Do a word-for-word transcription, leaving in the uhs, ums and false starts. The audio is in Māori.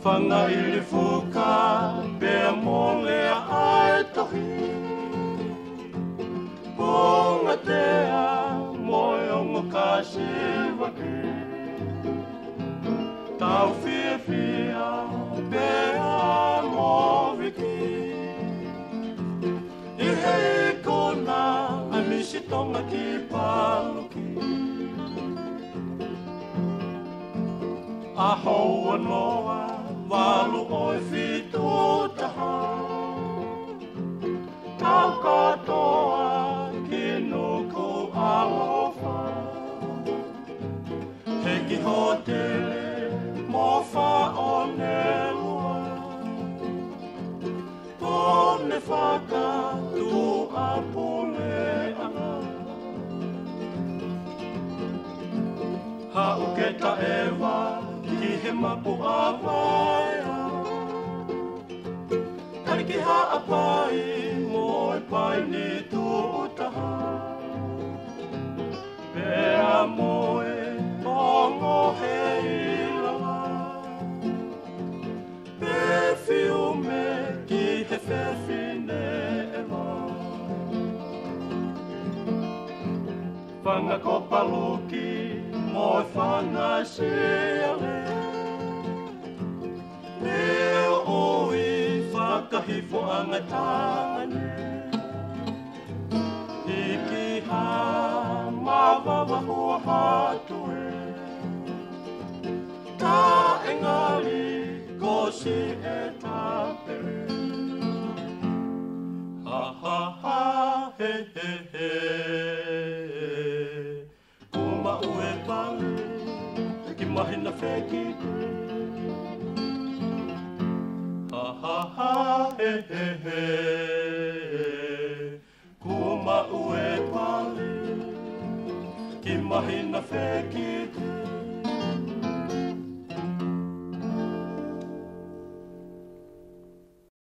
Whanga i le fuka, pea mole ai tohi. Punga tea, moe o makasi waki. Tau fia fia, pea mo wiki. I hei kona, a misi tonga ki paluki. A hoa noa, walu oi fitu taha. Tau katoa, ki nuku alofa. Heki hotele, mo wha o ne lua. Pone whaka, tu a pule ana. Ha uke ta ewa, ki he mapu a waia. Tariki ha a pai, moi pai ni tu utaha. Pea moe, ongo he ilanga. Pe fiume, ki he whewhine ewa. Whanga ko paluki, moi whanga seale. Leo oi whakahifo anga tangane. Iki ha mawawa hua hatue. Ta engali gosi e tapere. Ha ha ha he he he. Kuma ue pale, ki mahina wheki koe. Ha ha ha he he he.